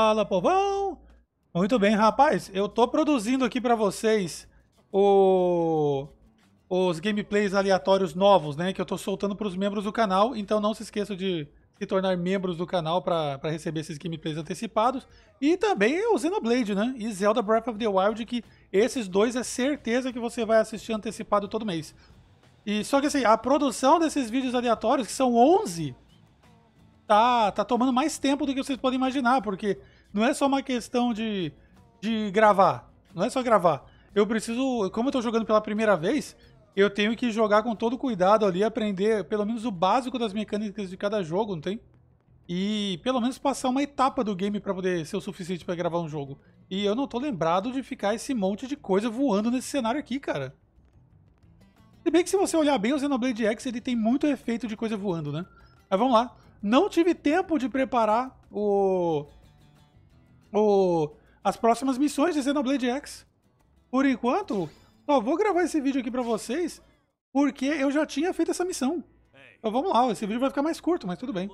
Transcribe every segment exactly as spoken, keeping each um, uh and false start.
Fala, povão! Muito bem, rapaz. Eu tô produzindo aqui pra vocês o... os gameplays aleatórios novos, né? Que eu tô soltando pros membros do canal. Então não se esqueçam de se tornar membros do canal pra, pra receber esses gameplays antecipados. E também o Xenoblade, né? E Zelda Breath of the Wild, que esses dois é certeza que você vai assistir antecipado todo mês. E só que assim, a produção desses vídeos aleatórios, que são onze... Tá, tá tomando mais tempo do que vocês podem imaginar, porque não é só uma questão de, de gravar, não é só gravar. Eu preciso, como eu tô jogando pela primeira vez, eu tenho que jogar com todo cuidado ali, aprender pelo menos o básico das mecânicas de cada jogo, não tem? E pelo menos passar uma etapa do game pra poder ser o suficiente pra gravar um jogo. E eu não tô lembrado de ficar esse monte de coisa voando nesse cenário aqui, cara. Se bem que se você olhar bem, o Xenoblade X ele tem muito efeito de coisa voando, né? Mas vamos lá. Não tive tempo de preparar o, o, as próximas missões de Xenoblade X. Por enquanto, só vou gravar esse vídeo aqui pra vocês, porque eu já tinha feito essa missão. Então vamos lá, esse vídeo vai ficar mais curto, mas tudo bem.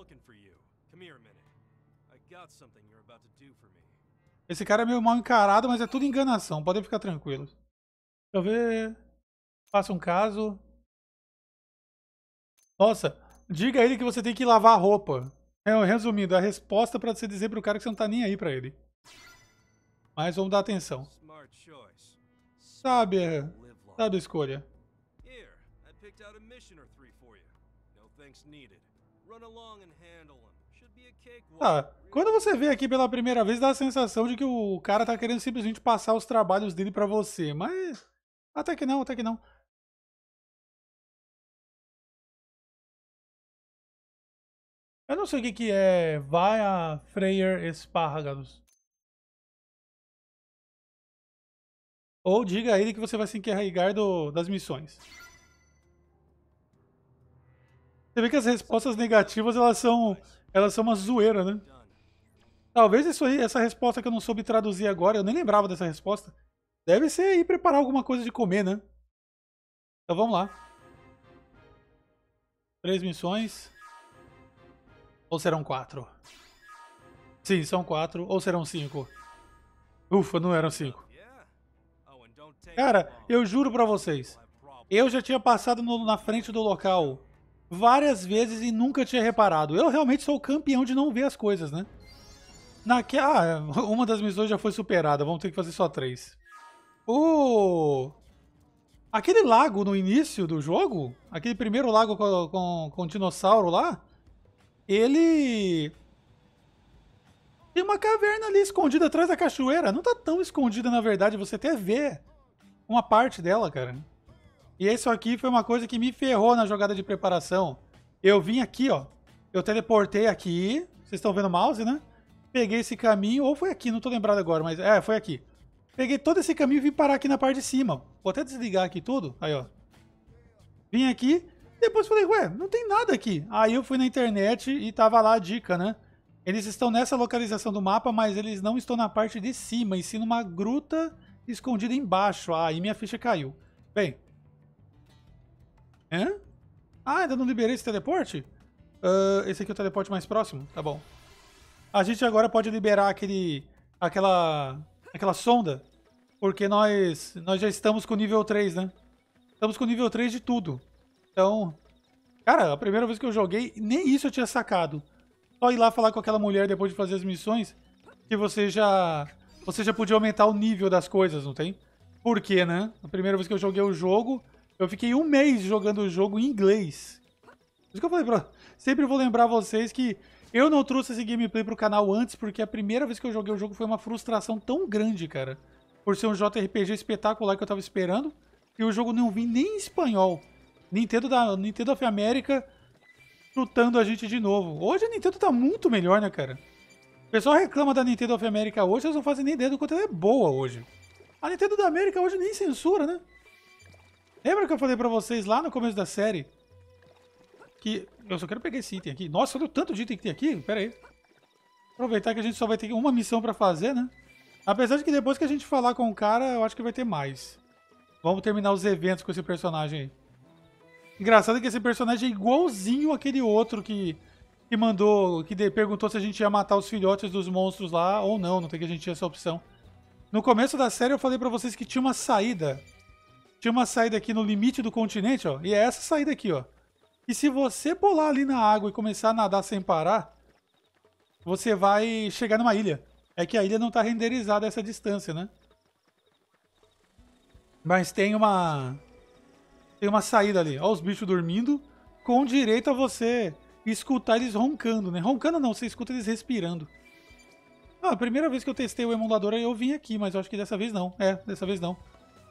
Esse cara é meio mal encarado, mas é tudo enganação, podem ficar tranquilos. Deixa eu ver... Faça um caso... Nossa... Diga a ele que você tem que lavar a roupa. Resumindo, a resposta para você dizer pro cara que você não tá nem aí pra ele. Mas vamos dar atenção. Sabe, sabe a escolha. Ah, quando você vê aqui pela primeira vez, dá a sensação de que o cara tá querendo simplesmente passar os trabalhos dele pra você. Mas até que não, até que não. Eu não sei o que que é vai a Freyr Espárragos. Ou diga a ele que você vai se encarregar do, das missões. Você vê que as respostas negativas, elas são, elas são uma zoeira, né? Talvez isso aí, essa resposta que eu não soube traduzir agora, eu nem lembrava dessa resposta. Deve ser ir preparar alguma coisa de comer, né? Então vamos lá. Três missões. Ou serão quatro? Sim, são quatro. Ou serão cinco? Ufa, não eram cinco. Cara, eu juro pra vocês. Eu já tinha passado no, na frente do local várias vezes e nunca tinha reparado. Eu realmente sou o campeão de não ver as coisas, né? Naque... Ah, uma das missões já foi superada. Vamos ter que fazer só três. O... Aquele lago no início do jogo, aquele primeiro lago com, com, com o dinossauro lá, ele... Tem uma caverna ali escondida atrás da cachoeira. Não tá tão escondida, na verdade. Você até vê uma parte dela, cara. E isso aqui foi uma coisa que me ferrou na jogada de preparação. Eu vim aqui, ó. Eu teleportei aqui. Vocês estão vendo o mouse, né? Peguei esse caminho. Ou foi aqui, não tô lembrado agora, mas... É, foi aqui. Peguei todo esse caminho e vim parar aqui na parte de cima. Vou até desligar aqui tudo. Aí, ó. Vim aqui. Depois falei, ué, não tem nada aqui. Aí eu fui na internet e tava lá a dica, né? Eles estão nessa localização do mapa, mas eles não estão na parte de cima, e sim numa gruta escondida embaixo. Ah, aí minha ficha caiu. Bem. Hã? Ah, ainda não liberei esse teleporte? Uh, esse aqui é o teleporte mais próximo? Tá bom. A gente agora pode liberar aquele... Aquela... Aquela sonda. Porque nós... Nós já estamos com nível três, né? Estamos com nível três de tudo. Então... Cara, a primeira vez que eu joguei, nem isso eu tinha sacado. Só ir lá falar com aquela mulher depois de fazer as missões, que você já... Você já podia aumentar o nível das coisas, não tem? Por quê, né? A primeira vez que eu joguei o jogo, eu fiquei um mês jogando o jogo em inglês. Por isso que eu falei pra... Sempre vou lembrar vocês que eu não trouxe esse gameplay pro canal antes, porque a primeira vez que eu joguei o jogo foi uma frustração tão grande, cara. Por ser um J R P G espetacular que eu tava esperando, e o jogo não vinha nem em espanhol. Nintendo da Nintendo of America chutando a gente de novo. Hoje a Nintendo tá muito melhor, né, cara? O pessoal reclama da Nintendo of America hoje, eles não fazem nem ideia do quanto ela é boa hoje. A Nintendo da América hoje nem censura, né? Lembra que eu falei pra vocês lá no começo da série que... Eu só quero pegar esse item aqui. Nossa, olha o tanto de item que tem aqui. Pera aí. Aproveitar que a gente só vai ter uma missão pra fazer, né? Apesar de que depois que a gente falar com o cara, eu acho que vai ter mais. Vamos terminar os eventos com esse personagem aí. Engraçado que esse personagem é igualzinho aquele outro que, que mandou, que de, perguntou se a gente ia matar os filhotes dos monstros lá ou não, não tem que a gente tinha essa opção. No começo da série eu falei pra vocês que tinha uma saída. Tinha uma saída aqui no limite do continente, ó. E é essa saída aqui, ó. E se você pular ali na água e começar a nadar sem parar, você vai chegar numa ilha. É que a ilha não tá renderizada a essa distância, né? Mas tem uma... Tem uma saída ali. Ó os bichos dormindo, com direito a você escutar eles roncando, né? Roncando não, você escuta eles respirando. Ah, a primeira vez que eu testei o emulador eu vim aqui, mas eu acho que dessa vez não. É, dessa vez não.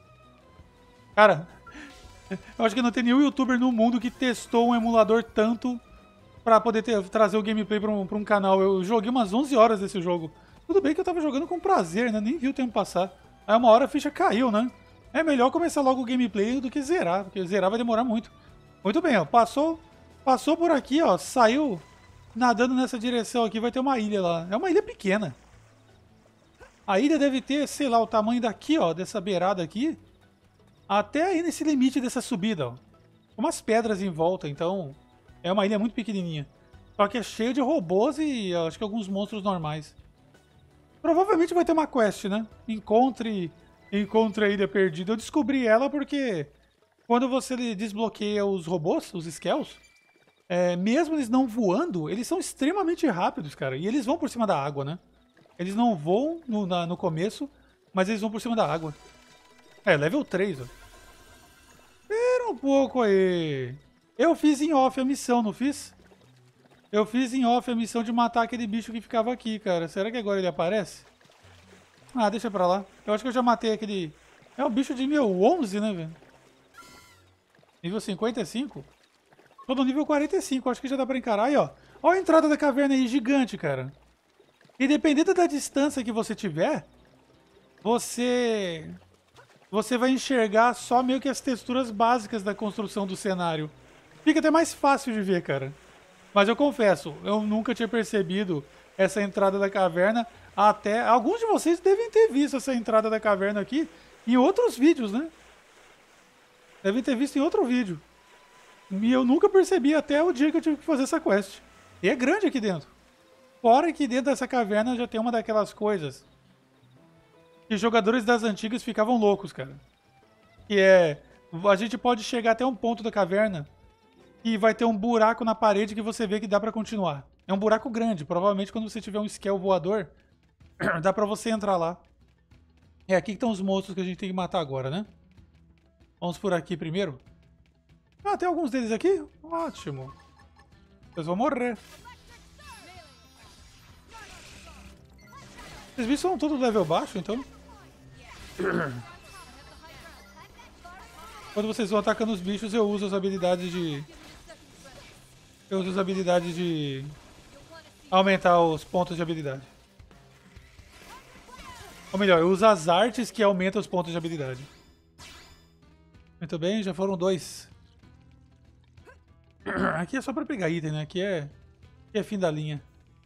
Cara, eu acho que não tem nenhum youtuber no mundo que testou um emulador tanto pra poder ter, trazer o gameplay pra um, pra um canal. Eu joguei umas onze horas desse jogo. Tudo bem que eu tava jogando com prazer, né? Nem vi o tempo passar. Aí uma hora a ficha caiu, né? É melhor começar logo o gameplay do que zerar, porque zerar vai demorar muito. Muito bem, ó. Passou, passou por aqui, ó. Saiu nadando nessa direção aqui, vai ter uma ilha lá. É uma ilha pequena. A ilha deve ter, sei lá, o tamanho daqui, ó, dessa beirada aqui. Até aí nesse limite dessa subida, ó. Umas pedras em volta, então é uma ilha muito pequenininha. Só que é cheia de robôs e acho que alguns monstros normais. Provavelmente vai ter uma quest, né? Encontre, encontre a ilha perdida. Eu descobri ela porque quando você desbloqueia os robôs, os Skells, é, mesmo eles não voando, eles são extremamente rápidos, cara. E eles vão por cima da água, né? Eles não voam no, na, no começo, mas eles vão por cima da água. É, level três, ó. Espera um pouco aí. Eu fiz em off a missão, não fiz? Eu fiz em off a missão de matar aquele bicho que ficava aqui, cara. Será que agora ele aparece? Ah, deixa pra lá. Eu acho que eu já matei aquele... É um bicho de nível onze, né, velho? Nível cinquenta e cinco? Tô no nível quarenta e cinco, acho que já dá pra encarar. Aí, ó. Ó a entrada da caverna aí, gigante, cara. E dependendo da distância que você tiver, você... Você vai enxergar só meio que as texturas básicas da construção do cenário. Fica até mais fácil de ver, cara. Mas eu confesso, eu nunca tinha percebido essa entrada da caverna até... Alguns de vocês devem ter visto essa entrada da caverna aqui em outros vídeos, né? Devem ter visto em outro vídeo. E eu nunca percebi até o dia que eu tive que fazer essa quest. E é grande aqui dentro. Fora que dentro dessa caverna já tem uma daquelas coisas que jogadores das antigas ficavam loucos, cara. Que é... A gente pode chegar até um ponto da caverna e vai ter um buraco na parede que você vê que dá pra continuar. É um buraco grande. Provavelmente quando você tiver um Skell voador, dá pra você entrar lá. É aqui que estão os monstros que a gente tem que matar agora, né? Vamos por aqui primeiro. Ah, tem alguns deles aqui? Ótimo. Vocês vão morrer. Esses bichos são todos level baixo, então. Quando vocês vão atacando os bichos, eu uso as habilidades de... Eu uso as habilidades de... aumentar os pontos de habilidade. Ou melhor, eu uso as artes que aumentam os pontos de habilidade. Muito bem, já foram dois. Aqui é só pra pegar item, né? Aqui é, aqui é fim da linha.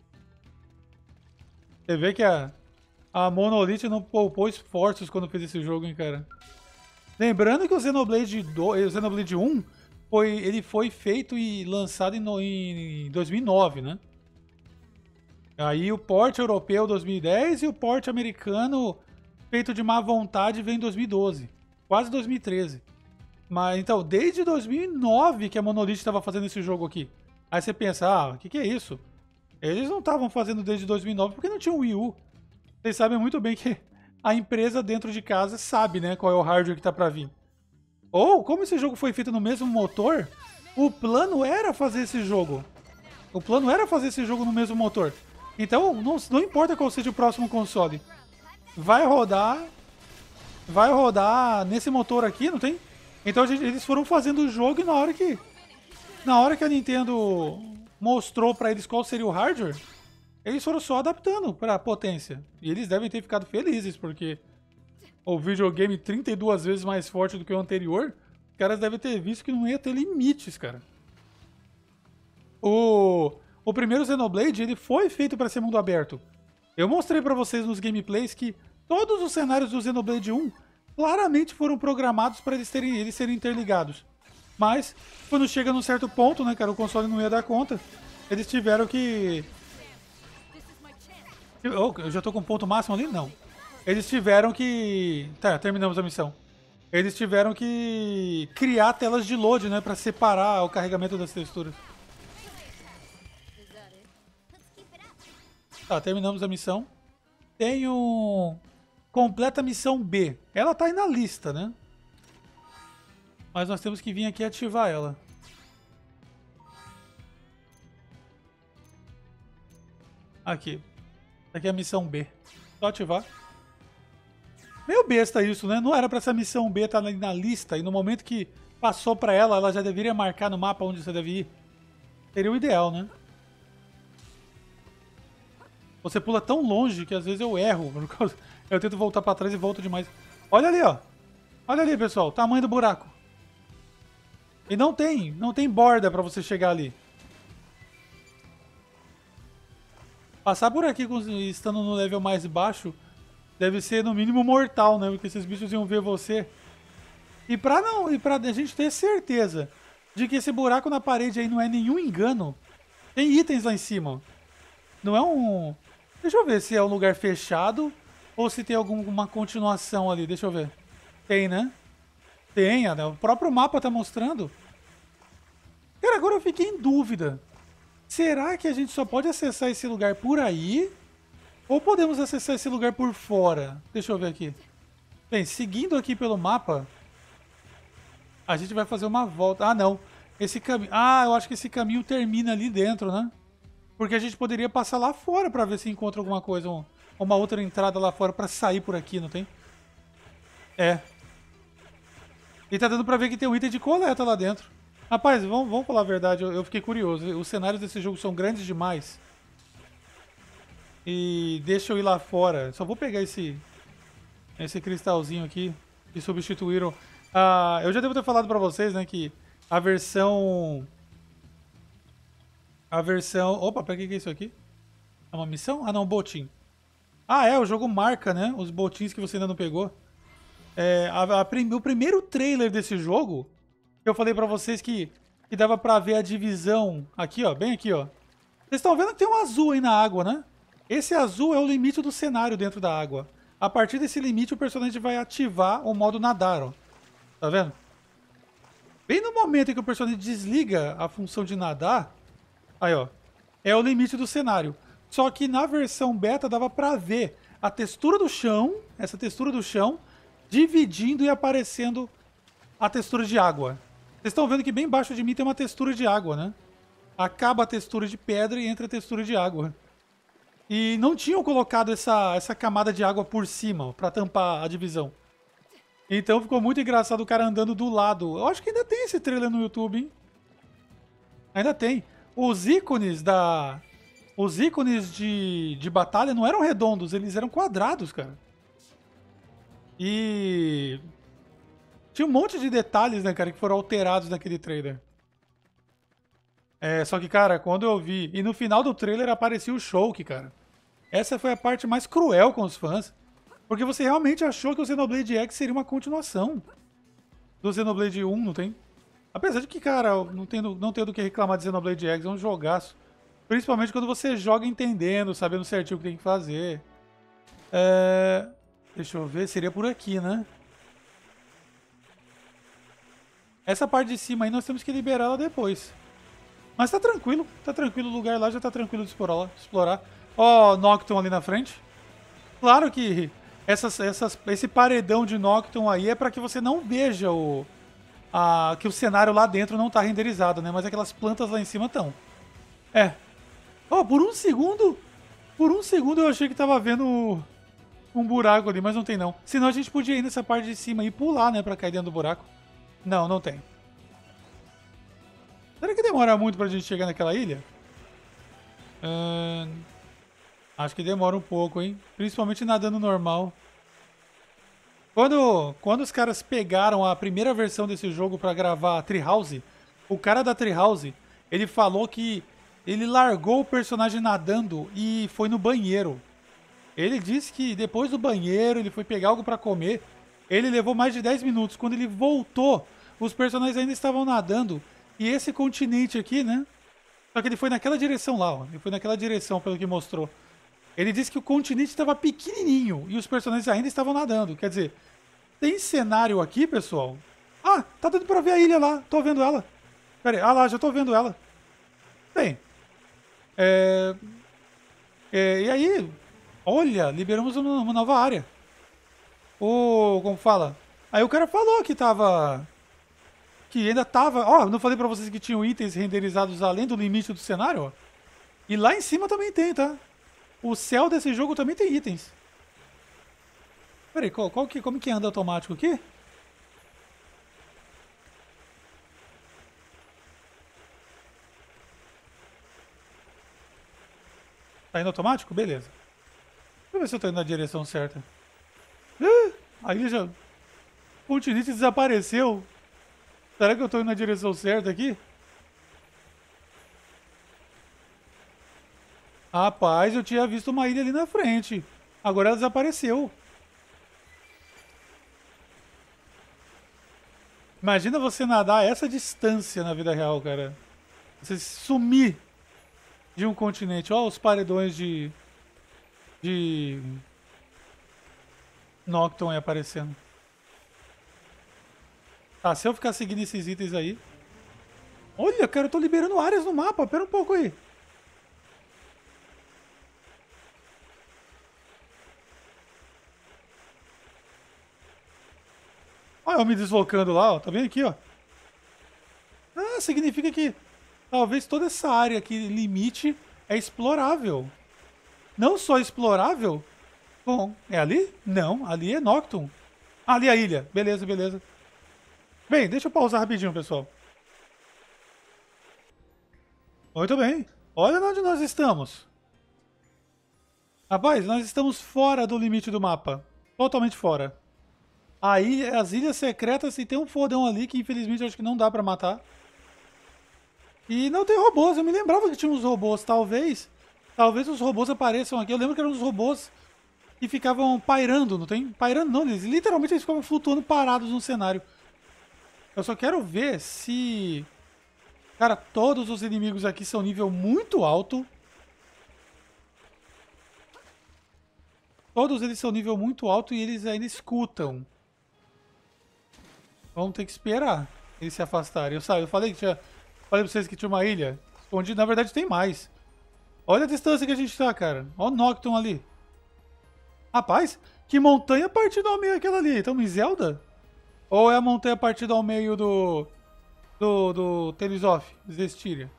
Você vê que a, a Monolith não poupou esforços quando fez esse jogo, hein, cara. Lembrando que o Xenoblade, dois, o Xenoblade um foi, ele foi feito e lançado em, no, em dois mil e nove, né? Aí o port europeu dois mil e dez e o port americano feito de má vontade vem em dois mil e doze. Quase dois mil e treze. Mas então, desde dois mil e nove que a Monolith estava fazendo esse jogo aqui. Aí você pensa, ah, o que, que é isso? Eles não estavam fazendo desde dois mil e nove porque não tinha o Wii U. Vocês sabem muito bem que a empresa dentro de casa sabe, né, qual é o hardware que tá pra vir. Ou, como esse jogo foi feito no mesmo motor, o plano era fazer esse jogo. O plano era fazer esse jogo no mesmo motor. Então, não, não importa qual seja o próximo console. Vai rodar... Vai rodar nesse motor aqui, não tem? Então eles foram fazendo o jogo e na hora que... Na hora que a Nintendo mostrou pra eles qual seria o hardware, eles foram só adaptando pra potência. E eles devem ter ficado felizes, porque o videogame trinta e duas vezes mais forte do que o anterior, os caras devem ter visto que não ia ter limites, cara. O, o primeiro Xenoblade, ele foi feito pra ser mundo aberto. Eu mostrei pra vocês nos gameplays que todos os cenários do Xenoblade um claramente foram programados para eles, terem, eles serem interligados. Mas, quando chega num certo ponto, né, cara, o console não ia dar conta. Eles tiveram que... Oh, eu já tô com ponto máximo ali? Não. Eles tiveram que... Tá, terminamos a missão. Eles tiveram que criar telas de load, né? Pra separar o carregamento das texturas. Tá, terminamos a missão. Tenho... Completa a missão B. Ela tá aí na lista, né? Mas nós temos que vir aqui e ativar ela. Aqui. Aqui é a missão B. Só ativar. Meio besta isso, né? Não era pra essa missão B estar na lista. E no momento que passou pra ela, ela já deveria marcar no mapa onde você deve ir. Seria o ideal, né? Você pula tão longe que às vezes eu erro. Eu tento voltar pra trás e volto demais. Olha ali, ó. Olha ali, pessoal. Tamanho do buraco. E não tem. Não tem borda pra você chegar ali. Passar por aqui estando no level mais baixo deve ser no mínimo mortal, né? Porque esses bichos iam ver você. E pra, não, e pra a gente ter certeza de que esse buraco na parede aí não é nenhum engano, tem itens lá em cima. Não é um... Deixa eu ver se é um lugar fechado ou se tem alguma continuação ali. Deixa eu ver. Tem, né? Tem, né? O próprio mapa tá mostrando. Cara, agora eu fiquei em dúvida. Será que a gente só pode acessar esse lugar por aí? Ou podemos acessar esse lugar por fora? Deixa eu ver aqui. Bem, seguindo aqui pelo mapa, a gente vai fazer uma volta. Ah, não. Esse caminho... Ah, eu acho que esse caminho termina ali dentro, né? Porque a gente poderia passar lá fora pra ver se encontra alguma coisa. Um, uma outra entrada lá fora pra sair por aqui, não tem? É. E tá dando pra ver que tem um item de coleta lá dentro. Rapaz, vamos, vamos falar a verdade, eu, eu fiquei curioso. Os cenários desse jogo são grandes demais. E deixa eu ir lá fora. Só vou pegar esse esse cristalzinho aqui que substituíram. Ah, eu já devo ter falado pra vocês, né, que a versão... A versão... Opa, pra que que é isso aqui? É uma missão? Ah, não, um botim. Ah, é, o jogo marca, né, os botins que você ainda não pegou. É, a, a, o primeiro trailer desse jogo, eu falei pra vocês que, que dava pra ver a divisão aqui, ó, bem aqui, ó. Vocês estão vendo que tem um azul aí na água, né? Esse azul é o limite do cenário dentro da água. A partir desse limite, o personagem vai ativar o modo nadar, ó. Tá vendo? Bem no momento em que o personagem desliga a função de nadar, aí, ó, é o limite do cenário. Só que na versão beta dava pra ver a textura do chão, essa textura do chão, dividindo e aparecendo a textura de água. Vocês estão vendo que bem embaixo de mim tem uma textura de água, né? Acaba a textura de pedra e entra a textura de água. E não tinham colocado essa, essa camada de água por cima, pra tampar a divisão. Então ficou muito engraçado o cara andando do lado. Eu acho que ainda tem esse trailer no YouTube, hein? Ainda tem. Os ícones da... Os ícones de, de batalha não eram redondos, eles eram quadrados, cara. E... Tinha um monte de detalhes, né, cara, que foram alterados naquele trailer. É, só que, cara, quando eu vi... E no final do trailer aparecia o Shulk, cara. Essa foi a parte mais cruel com os fãs. Porque você realmente achou que o Xenoblade X seria uma continuação do Xenoblade um, não tem? Apesar de que, cara, não tendo, não tendo o que reclamar de Xenoblade X, é um jogaço. Principalmente quando você joga entendendo, sabendo certinho o que tem que fazer. É... Deixa eu ver, seria por aqui, né? Essa parte de cima aí nós temos que liberar ela depois. Mas tá tranquilo, tá tranquilo, o lugar lá já tá tranquilo de explorar. explorar. Ó, Nocton ali na frente. Claro que essas, essas, esse paredão de Nocton aí é pra que você não veja o, a, que o cenário lá dentro não tá renderizado, né? Mas aquelas plantas lá em cima estão. É. Ó, por um segundo, por um segundo eu achei que tava vendo um buraco ali, mas não tem não. Senão a gente podia ir nessa parte de cima e pular, né, pra cair dentro do buraco. Não, não tem. Será que demora muito pra gente chegar naquela ilha? Hum, acho que demora um pouco, hein? Principalmente nadando normal. Quando, quando os caras pegaram a primeira versão desse jogo pra gravar a Treehouse, o cara da Treehouse, ele falou que ele largou o personagem nadando e foi no banheiro. Ele disse que depois do banheiro ele foi pegar algo pra comer. Ele levou mais de dez minutos. Quando ele voltou, os personagens ainda estavam nadando. E esse continente aqui, né? Só que ele foi naquela direção lá, ó. Ele foi naquela direção, pelo que mostrou. Ele disse que o continente estava pequenininho e os personagens ainda estavam nadando. Quer dizer, tem cenário aqui, pessoal. Ah, tá dando pra ver a ilha lá. Tô vendo ela. Pera aí. Ah lá, já tô vendo ela. Bem. É... é... E aí? Olha, liberamos uma, uma nova área. O... Como fala? Aí o cara falou que tava... Que ainda tava... Ó, não falei pra vocês que tinham itens renderizados além do limite do cenário, ó. E lá em cima também tem, tá? O céu desse jogo também tem itens. Pera aí, qual, qual que, como que anda automático aqui? Tá indo automático? Beleza. Deixa eu ver se eu tô indo na direção certa. Ah, a ilha já... O continente desapareceu. Será que eu tô indo na direção certa aqui? Rapaz, eu tinha visto uma ilha ali na frente. Agora ela desapareceu. Imagina você nadar essa distância na vida real, cara. Você sumir de um continente. Olha os paredões de... De... Nocton aí aparecendo. Tá, se eu ficar seguindo esses itens aí... Olha, cara, eu tô liberando áreas no mapa. Pera um pouco aí. Olha eu me deslocando lá, ó. Tá vendo aqui, ó? Ah, significa que talvez toda essa área aqui, limite, é explorável. Não só explorável... Bom, é ali? Não, ali é Nocton. Ah, ali é a ilha. Beleza, beleza. Bem, deixa eu pausar rapidinho, pessoal. Muito bem. Olha onde nós estamos. Rapaz, nós estamos fora do limite do mapa. Totalmente fora. A ilha, as ilhas secretas, e tem um fodão ali que infelizmente eu acho que não dá pra matar. E não tem robôs. Eu me lembrava que tinha uns robôs. Talvez... Talvez os robôs apareçam aqui. Eu lembro que eram uns robôs que ficavam pairando, não tem? Pairando não, eles literalmente eles ficavam flutuando parados no cenário. Eu só quero ver se... Cara, todos os inimigos aqui são nível muito alto. Todos eles são nível muito alto e eles ainda escutam. Vamos ter que esperar eles se afastarem. Eu, sabe, eu falei que tinha... Falei pra vocês que tinha uma ilha escondida. Na verdade tem mais. Olha a distância que a gente tá, cara. Olha o Nocton ali. Rapaz, que montanha partida ao meio aquela ali? Estamos em Zelda? Ou é a montanha partida ao meio do... Do... Do Tales of Zestiria?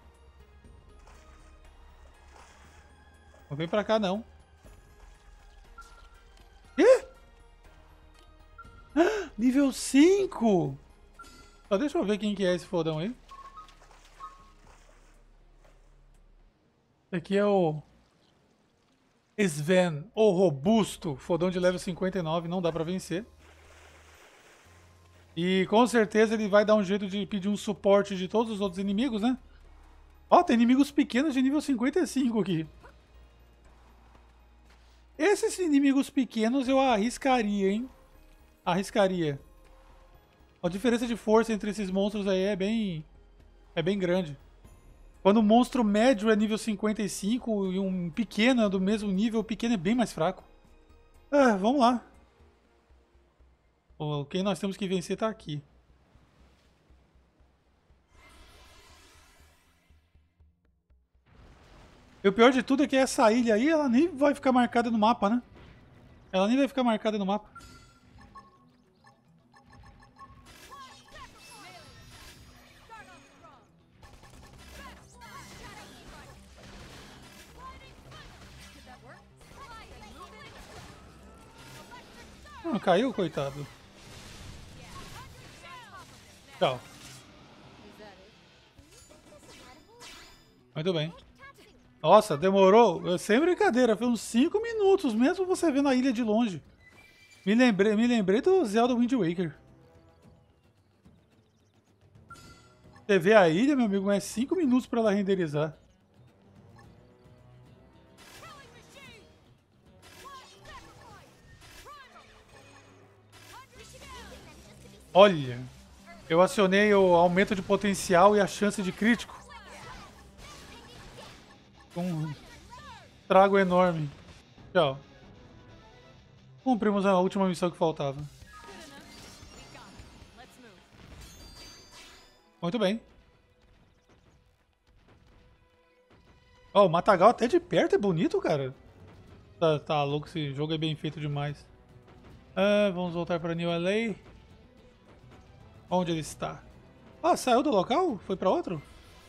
Não vem pra cá, não. Ih! Ah, nível cinco! Só deixa eu ver quem que é esse fodão aí. Aqui é o... Sven, o robusto, fodão de level cinquenta e nove, não dá pra vencer. E com certeza ele vai dar um jeito de pedir um suporte de todos os outros inimigos, né? Ó, tem inimigos pequenos de nível cinquenta e cinco aqui. Esses inimigos pequenos eu arriscaria, hein? Arriscaria. A diferença de força entre esses monstros aí é bem... É bem grande. Quando um monstro médio é nível cinquenta e cinco e um pequeno é do mesmo nível, o pequeno é bem mais fraco. Ah, vamos lá. Oh, quem nós temos que vencer tá aqui. E o pior de tudo é que essa ilha aí, ela nem vai ficar marcada no mapa, né? Ela nem vai ficar marcada no mapa. Ah, caiu, coitado. Tchau. Muito bem. Nossa, demorou, sem brincadeira, foi uns cinco minutos, mesmo você vendo a ilha de longe. Me lembrei, me lembrei do Zelda Wind Waker. Você vê a ilha, meu amigo, mais cinco minutos para ela renderizar. Olha, eu acionei o aumento de potencial e a chance de crítico. Um trago enorme. Tchau. Cumprimos a última missão que faltava. Muito bem. Ó, oh, o Matagal até de perto é bonito, cara. Tá, tá louco, esse jogo é bem feito demais. Ah, vamos voltar para New L A. Onde ele está? Ah, saiu do local? Foi para outro?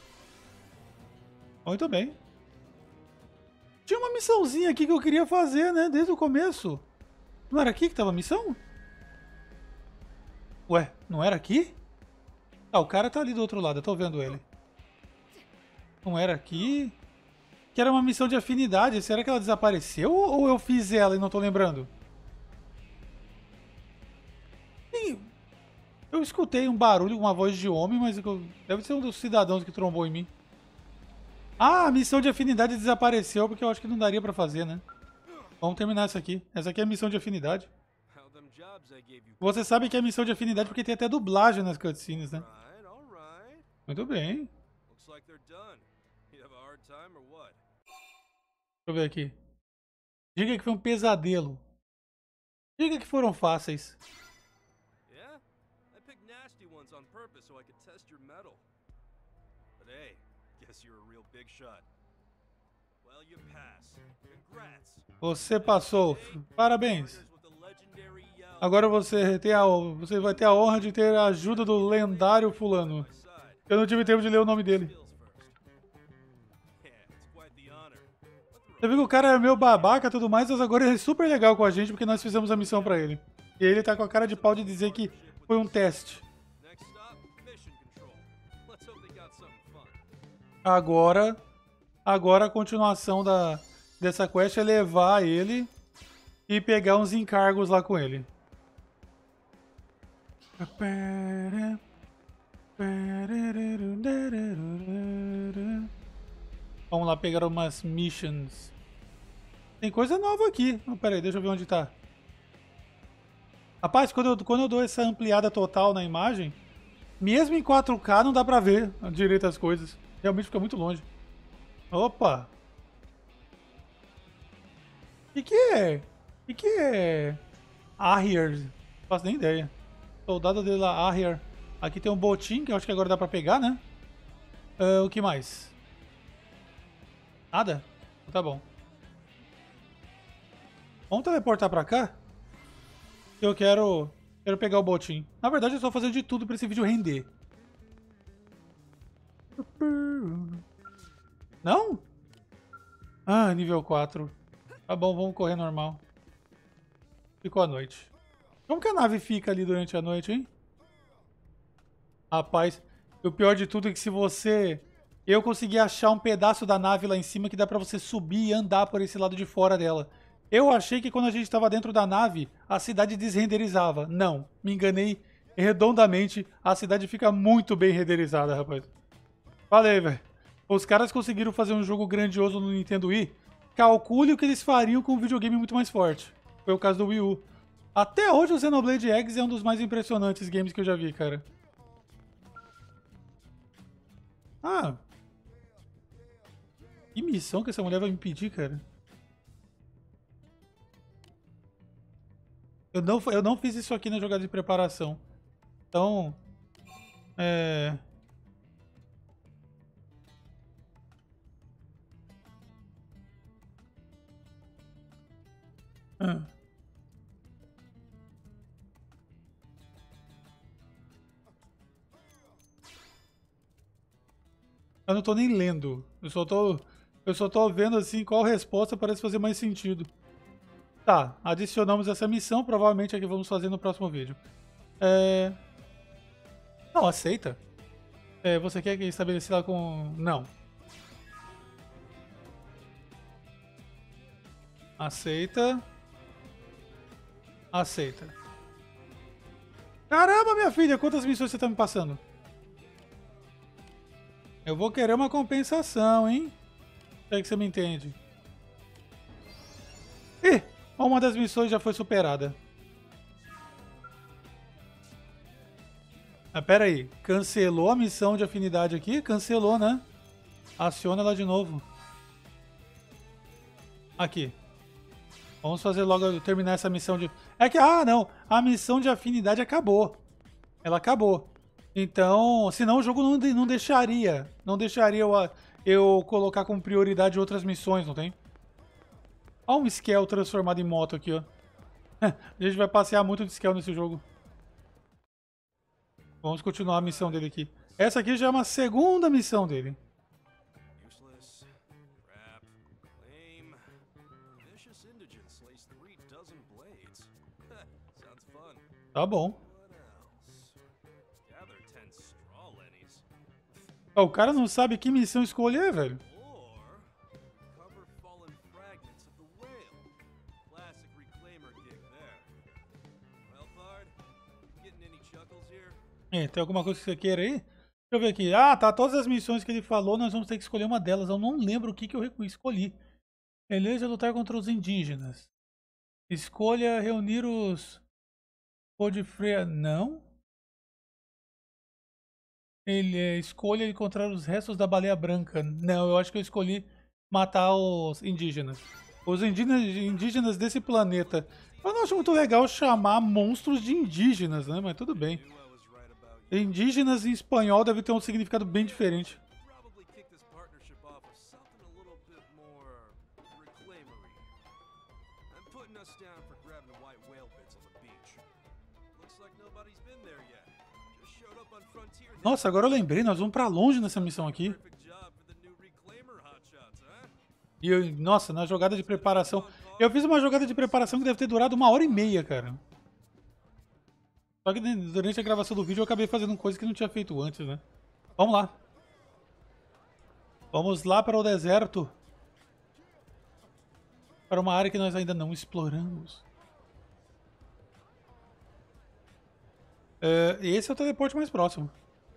Muito bem. Tinha uma missãozinha aqui que eu queria fazer, né? Desde o começo. Não era aqui que tava a missão? Ué, não era aqui? Ah, o cara tá ali do outro lado, eu tô vendo ele. Não era aqui? Que era uma missão de afinidade. Será que ela desapareceu ou eu fiz ela e não tô lembrando? Sim, eu escutei um barulho com uma voz de homem, mas deve ser um dos cidadãos que trombou em mim. Ah, a missão de afinidade desapareceu porque eu acho que não daria pra fazer, né? Vamos terminar essa aqui. Essa aqui é a missão de afinidade. Você sabe que é a missão de afinidade porque tem até dublagem nas cutscenes, né? Muito bem. Deixa eu ver aqui. Diga que foi um pesadelo. Diga que foram fáceis. Você passou. Parabéns. Agora você, tem a, você vai ter a honra de ter a ajuda do lendário fulano. Eu não tive tempo de ler o nome dele. Você viu que o cara é meio babaca e tudo mais, mas agora ele é super legal com a gente porque nós fizemos a missão pra ele. E ele tá com a cara de pau de dizer que foi um teste. Agora, agora a continuação da, dessa quest é levar ele e pegar uns encargos lá com ele. Vamos lá pegar umas missions. Tem coisa nova aqui. Oh, pera aí, deixa eu ver onde tá. Rapaz, quando eu, quando eu dou essa ampliada total na imagem, mesmo em quatro K não dá pra ver direito as coisas. Realmente fica muito longe. Opa! O que, que é? O que, que é? Ahir. Não faço nem ideia. Soldado de la Ahir. Aqui tem um botim que eu acho que agora dá pra pegar, né? Uh, o que mais? Nada? Tá bom. Vamos teleportar pra cá? Eu quero, quero pegar o botim. Na verdade, eu estou fazendo de tudo pra esse vídeo render. Não? Ah, nível quatro. Tá bom, vamos correr normal. Ficou a noite. Como que a nave fica ali durante a noite, hein? Rapaz, o pior de tudo é que se você... Eu consegui achar um pedaço da nave lá em cima que dá pra você subir e andar por esse lado de fora dela. Eu achei que quando a gente estava dentro da nave, a cidade desrenderizava. Não, me enganei redondamente. A cidade fica muito bem renderizada, rapaz. Falei, velho. Os caras conseguiram fazer um jogo grandioso no Nintendo Wii. Calcule o que eles fariam com um videogame muito mais forte. Foi o caso do Wii U. Até hoje o Xenoblade X é um dos mais impressionantes games que eu já vi, cara. Ah. Que missão que essa mulher vai me pedir, cara? Eu não, eu não fiz isso aqui na jogada de preparação. Então... É... Ah. Eu não tô nem lendo. Eu só tô, eu só tô vendo assim qual resposta parece fazer mais sentido. Tá, adicionamos essa missão. Provavelmente é que vamos fazer no próximo vídeo. É... Não, aceita. É, você quer estabelecer lá com... Não. Aceita. Aceita. Caramba, minha filha, quantas missões você tá me passando? Eu vou querer uma compensação, hein? É que você me entende. Ih, uma das missões já foi superada. Ah, pera aí. Cancelou a missão de afinidade aqui? Cancelou, né? Aciona ela de novo. Aqui. Vamos fazer logo, terminar essa missão de... É que, ah, não. A missão de afinidade acabou. Ela acabou. Então, senão o jogo não, não deixaria. Não deixaria eu, eu colocar como prioridade outras missões, não tem? Olha um Skell transformado em moto aqui, ó. A gente vai passear muito de Skell nesse jogo. Vamos continuar a missão dele aqui. Essa aqui já é uma segunda missão dele. Tá bom. Oh, o cara não sabe que missão escolher, velho. É, tem alguma coisa que você queira aí? Deixa eu ver aqui. Ah, tá. Todas as missões que ele falou, nós vamos ter que escolher uma delas. Eu não lembro o que, que eu escolhi. Beleza, lutar contra os indígenas. Escolha reunir os... Podfreia... Não. Ele é, escolha encontrar os restos da baleia branca. Não, eu acho que eu escolhi matar os indígenas. Os indígenas, indígenas desse planeta. Eu não acho muito legal chamar monstros de indígenas, né? Mas tudo bem. Indígenas em espanhol deve ter um significado bem diferente. Nossa, agora eu lembrei, nós vamos pra longe nessa missão aqui. E eu, nossa, na jogada de preparação... Eu fiz uma jogada de preparação que deve ter durado uma hora e meia, cara. Só que durante a gravação do vídeo eu acabei fazendo coisa que não tinha feito antes, né? Vamos lá. Vamos lá para o deserto. Para uma área que nós ainda não exploramos. Uh, esse é o teleporte mais próximo.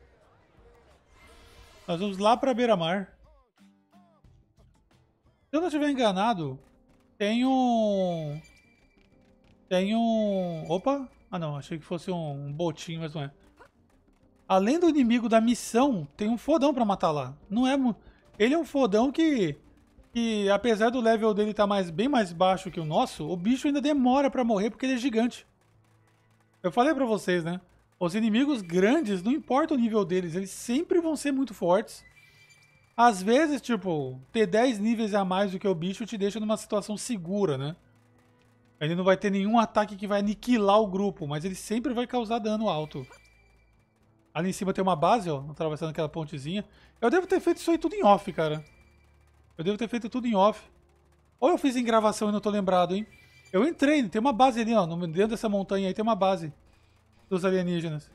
Nós vamos lá para beira-mar. Se eu não estiver enganado, tem um... Tem um... Opa! Ah não, achei que fosse um, um botinho, mas não é. Além do inimigo da missão, tem um fodão pra matar lá. Não é... Ele é um fodão que... Que apesar do level dele estar mais, bem mais baixo que o nosso, o bicho ainda demora pra morrer porque ele é gigante. Eu falei pra vocês, né? Os inimigos grandes, não importa o nível deles, eles sempre vão ser muito fortes. Às vezes, tipo, ter dez níveis a mais do que o bicho te deixa numa situação segura, né? Ele não vai ter nenhum ataque que vai aniquilar o grupo, mas ele sempre vai causar dano alto. Ali em cima tem uma base, ó, atravessando aquela pontezinha. Eu devo ter feito isso aí tudo em off, cara. Eu devo ter feito tudo em off. Ou eu fiz em gravação e não tô lembrado, hein? Eu entrei, tem uma base ali, ó, dentro dessa montanha aí tem uma base dos alienígenas.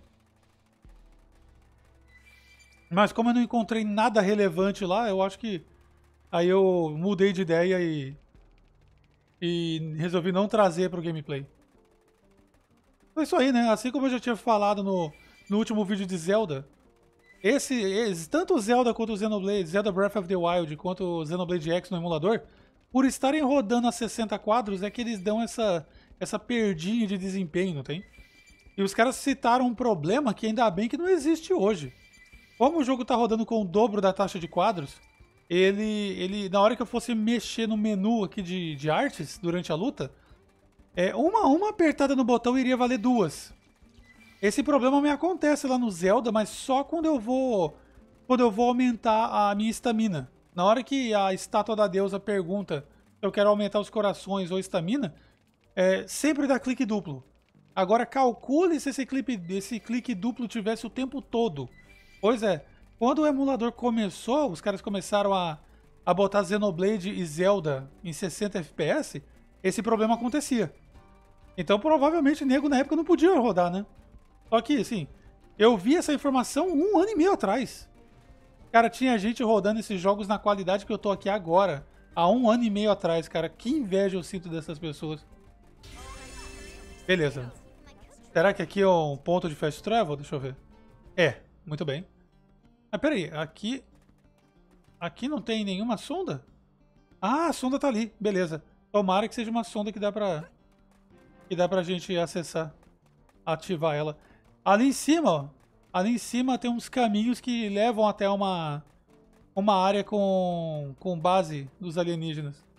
Mas como eu não encontrei nada relevante lá, eu acho que aí eu mudei de ideia e e resolvi não trazer para o gameplay. Foi isso aí, né? Assim como eu já tinha falado no, no último vídeo de Zelda, esse, esse tanto o Zelda quanto o Xenoblade, Zelda Breath of the Wild, quanto o Xenoblade X no emulador, por estarem rodando a sessenta quadros, é que eles dão essa, essa perdinha de desempenho, não tem? E os caras citaram um problema que ainda bem que não existe hoje. Como o jogo está rodando com o dobro da taxa de quadros, ele, ele na hora que eu fosse mexer no menu aqui de, de artes durante a luta, é, uma, uma apertada no botão iria valer duas. Esse problema me acontece lá no Zelda, mas só quando eu vou quando eu vou aumentar a minha estamina. Na hora que a estátua da deusa pergunta se eu quero aumentar os corações ou estamina, é, sempre dá clique duplo. Agora calcule se esse clique, esse clique duplo tivesse o tempo todo. Pois é, quando o emulador começou, os caras começaram a, a botar Xenoblade e Zelda em sessenta F P S, esse problema acontecia. Então provavelmente o nego na época não podia rodar, né? Só que, assim, eu vi essa informação um ano e meio atrás. Cara, tinha gente rodando esses jogos na qualidade que eu tô aqui agora, há um ano e meio atrás, cara. Que inveja eu sinto dessas pessoas. Beleza. Será que aqui é um ponto de fast travel? Deixa eu ver. É, muito bem. Mas peraí, aqui... Aqui não tem nenhuma sonda? Ah, a sonda tá ali, beleza. Tomara que seja uma sonda que dá pra... Que dá pra gente acessar. Ativar ela. Ali em cima, ó. Ali em cima tem uns caminhos que levam até uma... Uma área com... Com base dos alienígenas.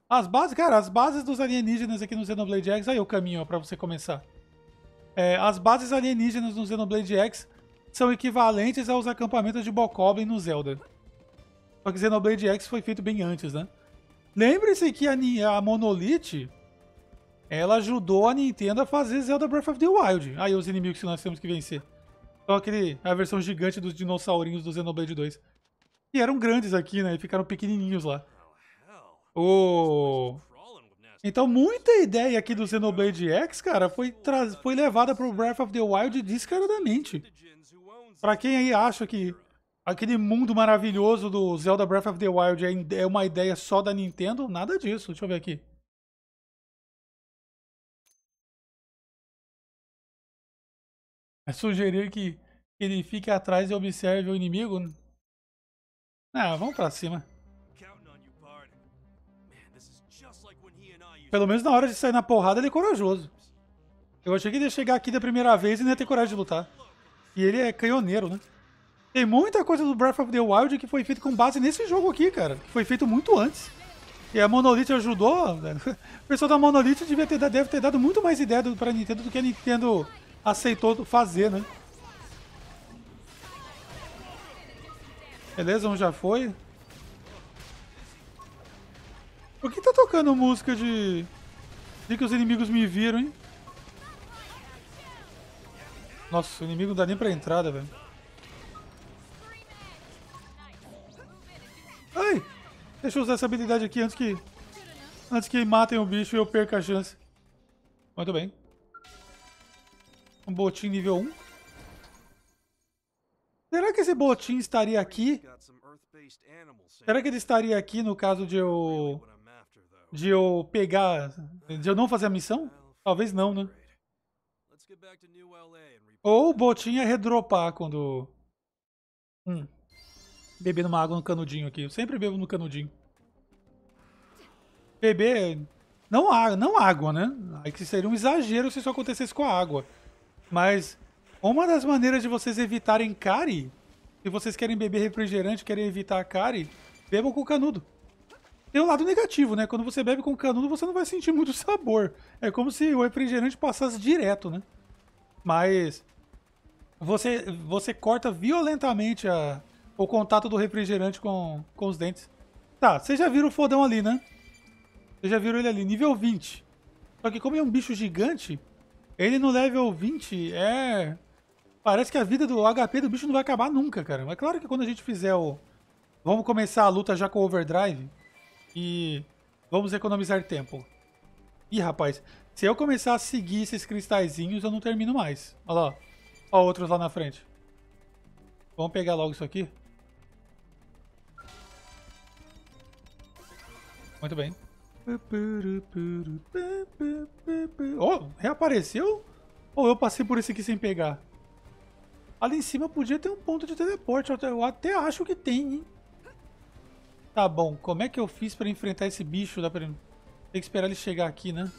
As bases, cara, as bases dos alienígenas aqui no Xenoblade X, aí o caminho ó, pra você começar. É, as bases alienígenas no Xenoblade X são equivalentes aos acampamentos de Bokoblin no Zelda. Só que Xenoblade X foi feito bem antes, né? Lembre-se que a, a Monolith, ela ajudou a Nintendo a fazer Zelda Breath of the Wild. Aí os inimigos que nós temos que vencer. Então aquele, a versão gigante dos dinossaurinhos do Xenoblade dois. E eram grandes aqui, né? E ficaram pequenininhos lá. Oh. Então muita ideia aqui do Xenoblade X, cara, foi, foi levada pro Breath of the Wild descaradamente. Pra quem aí acha que aquele mundo maravilhoso do Zelda Breath of the Wild é uma ideia só da Nintendo, nada disso. Deixa eu ver aqui. É sugerir que ele fique atrás e observe o inimigo? Ah, vamos pra cima. Pelo menos na hora de sair na porrada ele é corajoso. Eu achei que ele ia chegar aqui da primeira vez e não ia ter coragem de lutar. E ele é canhoneiro, né? Tem muita coisa do Breath of the Wild que foi feito com base nesse jogo aqui, cara. Que foi feito muito antes. E a Monolith ajudou. O pessoal da Monolith devia ter, deve ter dado muito mais ideia pra Nintendo do que a Nintendo aceitou fazer, né? Beleza, um já foi. Por que tá tocando música de... de que os inimigos me viram, hein? Nossa, o inimigo não dá nem pra entrada, velho. Ai! Deixa eu usar essa habilidade aqui antes que... Antes que matem o bicho e eu perca a chance. Muito bem. Um botim nível um. Será que esse botim estaria aqui? Será que ele estaria aqui no caso de eu... De eu pegar... De eu não fazer a missão? Talvez não, né? Ou o botim ia redropar quando... Hum. Beber uma água no canudinho aqui. Eu sempre bebo no canudinho. Beber... Não água, não água, né? Aí que seria um exagero se isso acontecesse com a água. Mas... Uma das maneiras de vocês evitarem cárie... Se vocês querem beber refrigerante, querem evitar a cárie... Bebam com canudo. Tem um lado negativo, né? Quando você bebe com canudo, você não vai sentir muito sabor. É como se o refrigerante passasse direto, né? Mas você, você corta violentamente a, o contato do refrigerante com, com os dentes. Tá, vocês já viram o fodão ali, né? Vocês já viram ele ali, nível vinte. Só que como é um bicho gigante, ele no level vinte é... Parece que a vida do H P do bicho não vai acabar nunca, cara. Mas claro que quando a gente fizer o... Vamos começar a luta já com o Overdrive. E vamos economizar tempo. Ih, rapaz, se eu começar a seguir esses cristalzinhos, eu não termino mais. Olha lá, ó, outros lá na frente. Vamos pegar logo isso aqui. Muito bem. Oh, reapareceu? Ou eu passei por esse aqui sem pegar? Ali em cima podia ter um ponto de teleporte. Eu até acho que tem, hein? Tá bom, como é que eu fiz pra enfrentar esse bicho? Dá pra... Tem que esperar ele chegar aqui, né?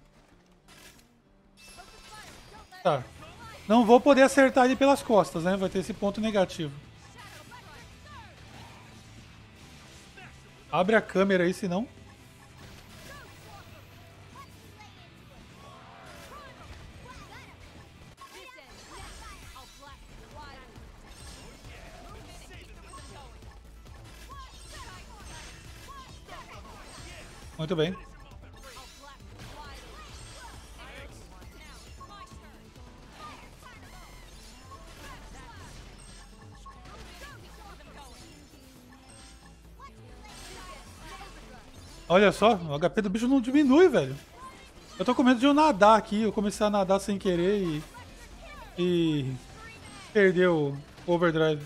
Tá. Não vou poder acertar ele pelas costas, né? Vai ter esse ponto negativo. Abre a câmera aí, senão... Muito bem. Olha só, o H P do bicho não diminui, velho. Eu tô com medo de eu nadar aqui, eu comecei a nadar sem querer e... E... Perder o Overdrive.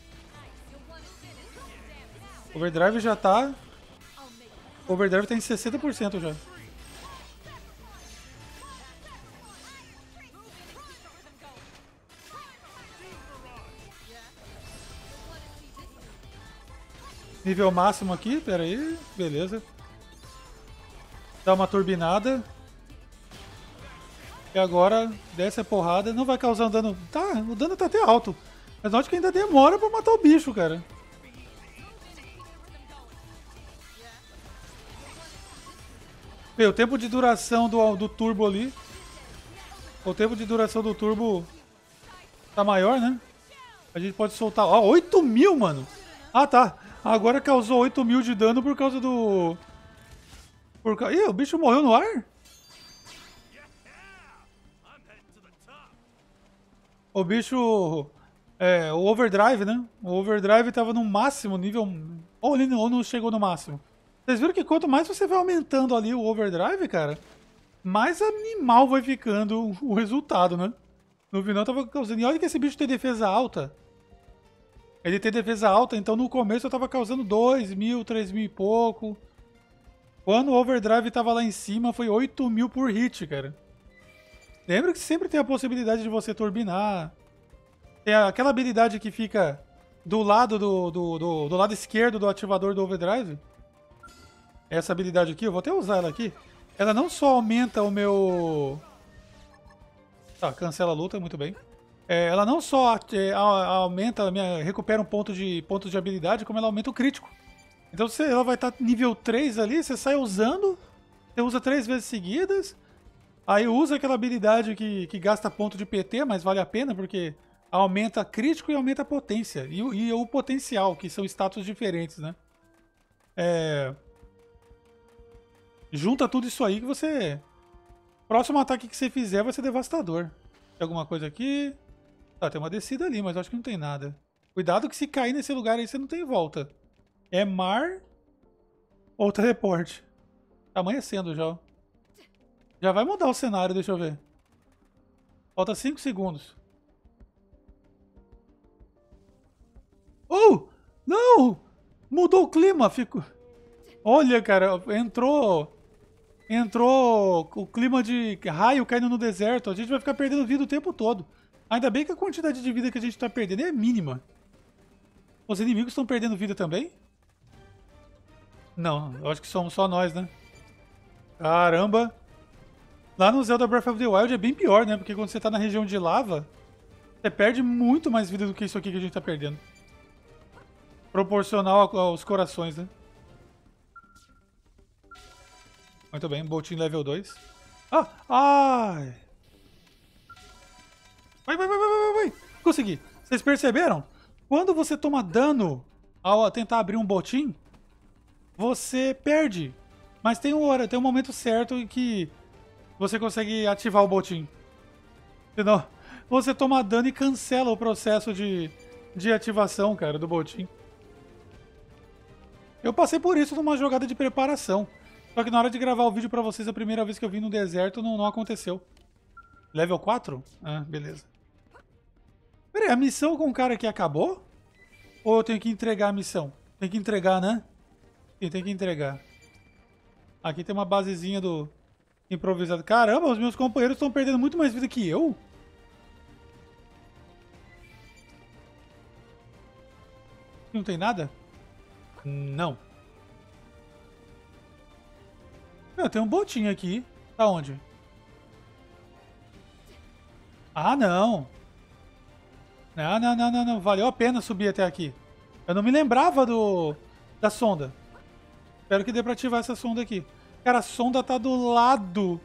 Overdrive já tá... Overdrive tá em sessenta por cento já. Nível máximo aqui, pera aí, beleza. Dá uma turbinada. E agora desce a porrada, não vai causar um dano... Tá, o dano tá até alto. Mas note que ainda demora pra matar o bicho, cara. Bem, o tempo de duração do, do turbo ali. O tempo de duração do turbo tá maior, né? A gente pode soltar. Ó, oito mil, mano! Ah, tá. Agora causou oito mil de dano por causa do. Por ca... Ih, o bicho morreu no ar? O bicho. É, o overdrive, né? O overdrive tava no máximo nível. Ou, ele não, ou não chegou no máximo. Vocês viram que quanto mais você vai aumentando ali o overdrive, cara, mais animal vai ficando o resultado, né? No final tava causando. E olha que esse bicho tem defesa alta. Ele tem defesa alta, então no começo eu tava causando dois mil, três mil e pouco. Quando o overdrive tava lá em cima, foi oito mil por hit, cara. Lembra que sempre tem a possibilidade de você turbinar. Tem aquela habilidade que fica do lado do, do, do, do lado esquerdo do ativador do overdrive. Essa habilidade aqui, eu vou até usar ela aqui. Ela não só aumenta o meu... Tá, cancela a luta, muito bem. É, ela não só é, aumenta, minha, recupera um ponto de, pontos de habilidade, como ela aumenta o crítico. Então você, ela vai estar nível três ali, você sai usando, você usa três vezes seguidas, aí usa aquela habilidade que, que gasta ponto de P T, mas vale a pena porque aumenta crítico e aumenta a potência. E, e o potencial, que são status diferentes, né? É... Junta tudo isso aí que você... Próximo ataque que você fizer vai ser devastador. Tem alguma coisa aqui? Tá, tem uma descida ali, mas acho que não tem nada. Cuidado que se cair nesse lugar aí você não tem volta. É mar ou teleporte. Tá amanhecendo já. Já vai mudar o cenário, deixa eu ver. Falta cinco segundos. Oh! Não! Mudou o clima, fico... Olha, cara, entrou... Entrou o clima de raio caindo no deserto. A gente vai ficar perdendo vida o tempo todo. Ainda bem que a quantidade de vida que a gente tá perdendo é mínima. Os inimigos estão perdendo vida também? Não, eu acho que somos só nós, né? Caramba! Lá no Zelda Breath of the Wild é bem pior, né? Porque quando você tá na região de lava, você perde muito mais vida do que isso aqui que a gente tá perdendo. Proporcional aos corações, né? Muito bem, botinho level dois. Ah! Ai! Vai, vai, vai, vai, vai, vai! Consegui! Vocês perceberam? Quando você toma dano ao tentar abrir um botim, você perde. Mas tem uma hora, tem um momento certo em que você consegue ativar o botim. Senão, você toma dano e cancela o processo de, de ativação, cara, do botim. Eu passei por isso numa jogada de preparação. Só que na hora de gravar o vídeo pra vocês, a primeira vez que eu vim no deserto, não, não aconteceu. Level quatro? Ah, beleza. Pera aí, a missão com o cara aqui acabou? Ou eu tenho que entregar a missão? Tem que entregar, né? Sim, tem que entregar. Aqui tem uma basezinha do improvisado. Caramba, os meus companheiros estão perdendo muito mais vida que eu? Não tem nada? Não. Meu, tem um botinho aqui. Tá onde? Ah, não. Não, não, não, não, não. Valeu a pena subir até aqui. Eu não me lembrava do da sonda. Espero que dê pra ativar essa sonda aqui. Cara, a sonda tá do lado.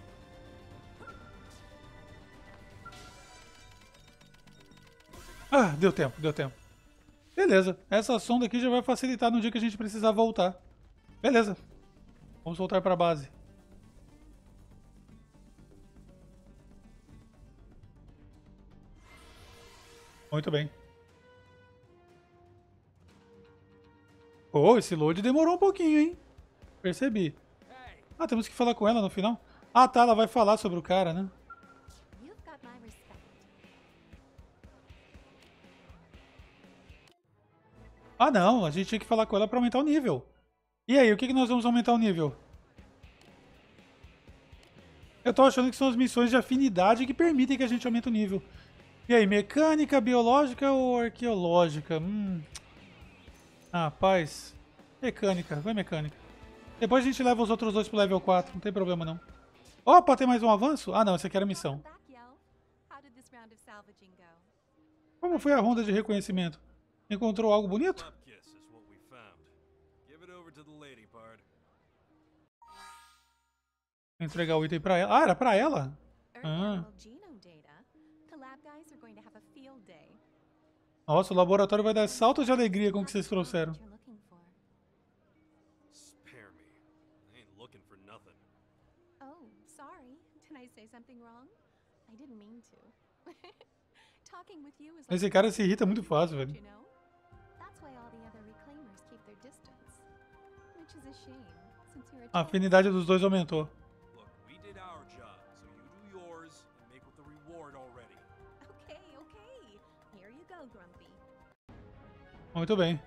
Ah, deu tempo, deu tempo. Beleza. Essa sonda aqui já vai facilitar no dia que a gente precisar voltar. Beleza. Vamos voltar pra base. Muito bem. Oh, esse load demorou um pouquinho, hein? Percebi. Ah, temos que falar com ela no final? Ah, tá, ela vai falar sobre o cara, né? Ah, não, a gente tinha que falar com ela pra aumentar o nível. E aí, o que, que nós vamos aumentar o nível? Eu tô achando que são as missões de afinidade que permitem que a gente aumente o nível. E aí, mecânica, biológica ou arqueológica? Hum... Ah, rapaz. Mecânica, vai mecânica. Depois a gente leva os outros dois pro level quatro, não tem problema não. Opa, tem mais um avanço? Ah não, essa aqui era a missão. Como foi a ronda de reconhecimento? Encontrou algo bonito? Entregar o item pra ela. Ah, era pra ela? Ah. Nossa, o laboratório vai dar saltos de alegria com o que vocês trouxeram. Spare me. I ain't looking for nothing. Oh, sorry. Did I say something wrong? I didn't mean to. Talking with you is like Esse cara se irrita muito fácil, velho. you know? That's why all the other reclaimers keep their distance. Which is a shame, since you're a A afinidade dos dois aumentou. Look, we did our job, so you do yours and make with the reward already. Okay, okay. Here you go, Grumpy. Muito bem.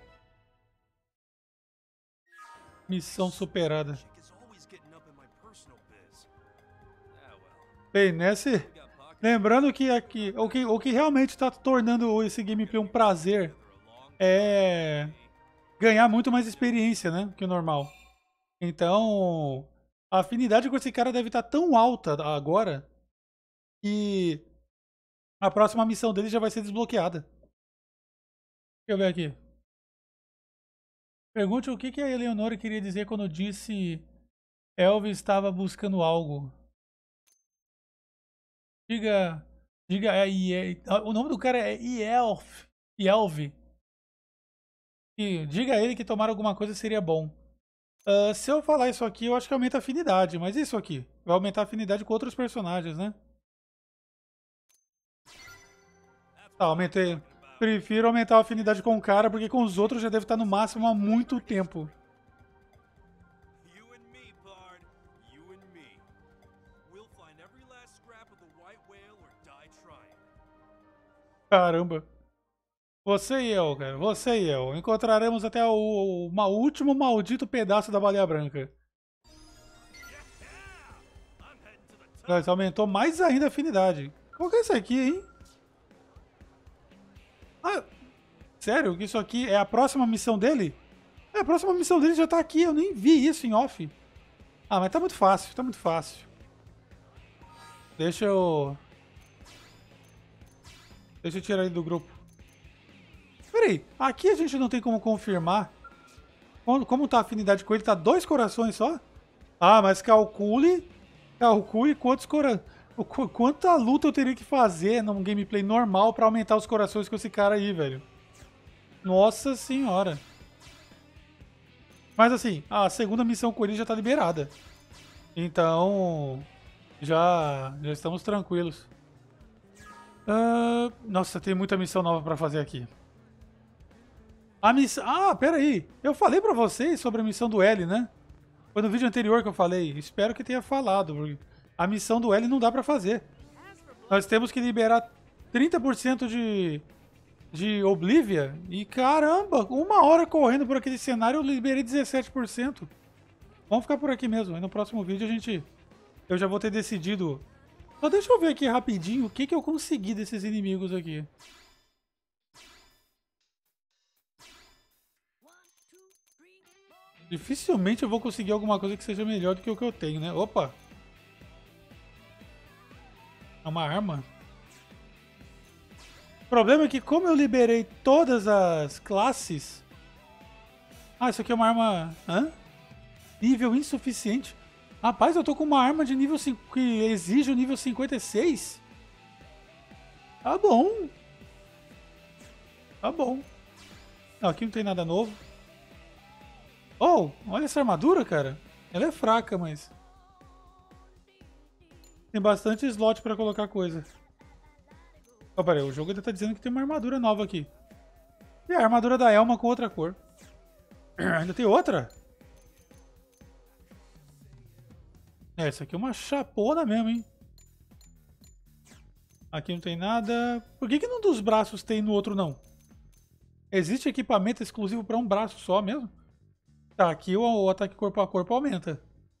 Missão superada. Chick is always getting up in my personal biz. Ah, well. Bem, nesse... We got pockets Lembrando que aqui, o que, o que realmente está tornando esse gameplay um prazer together a long é ganhar muito mais experiência, né, que o normal. Então, a afinidade com esse cara deve estar tão alta agora que a próxima missão dele já vai ser desbloqueada. Deixa eu ver aqui. Pergunte o que, que a Eleonora queria dizer quando disse Elvis estava buscando algo. Diga. Diga. É, é, o nome do cara é Ielf. Ielv. E diga a ele que tomar alguma coisa seria bom. Uh, se eu falar isso aqui, eu acho que aumenta a afinidade. Mas isso aqui? Vai aumentar a afinidade com outros personagens, né? Tá, aumentei. Prefiro aumentar a afinidade com o cara, porque com os outros já deve estar no máximo há muito tempo. You and me, Bard. You and me. We'll find every last scrap of the white whale or die trying. Caramba. Você e eu, cara. Você e eu. Encontraremos até o, o, o último maldito pedaço da baleia branca. I'm heading to the top. Mas aumentou mais ainda a afinidade. Qual que é isso aqui, hein? Ah, sério? Que isso aqui é a próxima missão dele? É, a próxima missão dele já tá aqui. Eu nem vi isso em off. Ah, mas tá muito fácil. Tá muito fácil. Deixa eu... Deixa eu tirar ele do grupo. Peraí, aqui a gente não tem como confirmar como, como tá a afinidade com ele. Tá dois corações só? Ah, mas calcule... Calcule quantos corações... Quanta luta eu teria que fazer num gameplay normal pra aumentar os corações com esse cara aí, velho. Nossa senhora. Mas assim, a segunda missão com ele já tá liberada. Então... Já, já estamos tranquilos. Uh, nossa, tem muita missão nova pra fazer aqui. A missão... Ah, pera aí. Eu falei pra vocês sobre a missão do L, né? Foi no vídeo anterior que eu falei. Espero que tenha falado. Porque a missão do L não dá pra fazer. Nós temos que liberar trinta por cento de, de Oblivia. E caramba, uma hora correndo por aquele cenário eu liberei dezessete por cento. Vamos ficar por aqui mesmo. E no próximo vídeo a gente... Eu já vou ter decidido... Só deixa eu ver aqui rapidinho o que, que eu consegui desses inimigos aqui. Dificilmente eu vou conseguir alguma coisa que seja melhor do que o que eu tenho, né? Opa! É uma arma. O problema é que como eu liberei todas as classes... Ah, isso aqui é uma arma... Hã? Nível insuficiente. Rapaz, eu tô com uma arma de nível cinco que exige o nível cinquenta e seis. Tá bom. Tá bom. Não, aqui não tem nada novo. Oh, olha essa armadura, cara. Ela é fraca, mas... Tem bastante slot pra colocar coisa. Oh, peraí, o jogo ainda tá dizendo que tem uma armadura nova aqui. E a armadura da Elma com outra cor. Ainda tem outra? É, essa aqui é uma chapona mesmo, hein? Aqui não tem nada. Por que que num dos braços tem e no outro não? Existe equipamento exclusivo para um braço só mesmo? Tá, aqui o, o ataque corpo a corpo aumenta.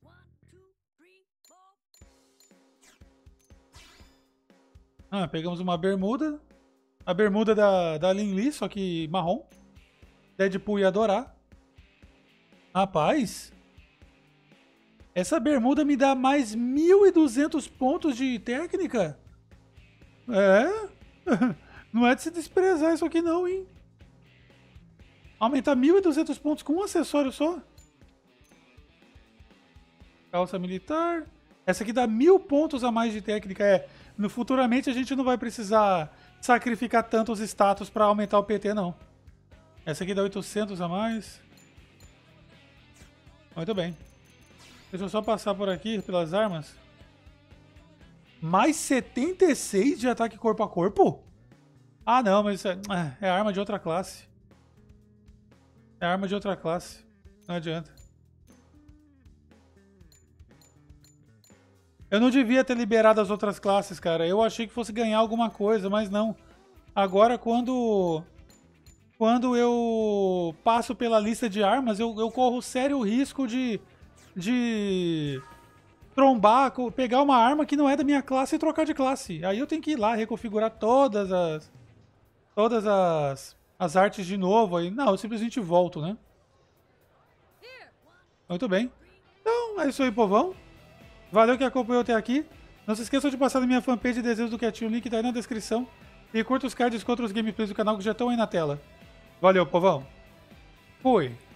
Ah, pegamos uma bermuda. A bermuda da, da Lin Li, só que marrom. Deadpool ia adorar. Rapaz... Essa bermuda me dá mais mil e duzentos pontos de técnica? É? Não é de se desprezar isso aqui não, hein? Aumentar mil e duzentos pontos com um acessório só? Calça militar. Essa aqui dá mil pontos a mais de técnica. É, no, futuramente a gente não vai precisar sacrificar tantos status para aumentar o P T, não. Essa aqui dá oitocentos a mais. Muito bem. Deixa eu só passar por aqui, pelas armas. Mais setenta e seis de ataque corpo a corpo? Ah, não, mas isso é, é arma de outra classe. É arma de outra classe. Não adianta. Eu não devia ter liberado as outras classes, cara. Eu achei que fosse ganhar alguma coisa, mas não. Agora, quando... Quando eu passo pela lista de armas, eu, eu corro sério risco de... De... trombar, pegar uma arma que não é da minha classe e trocar de classe. Aí eu tenho que ir lá, reconfigurar todas as... Todas as... As artes de novo. Aí, não, eu simplesmente volto, né? Muito bem. Então, é isso aí, povão. Valeu que acompanhou até aqui. Não se esqueçam de passar na minha fanpage de Desejos do Quietinho, o link tá aí na descrição. E curta os cards contra os gameplays do canal que já estão aí na tela. Valeu, povão. Fui.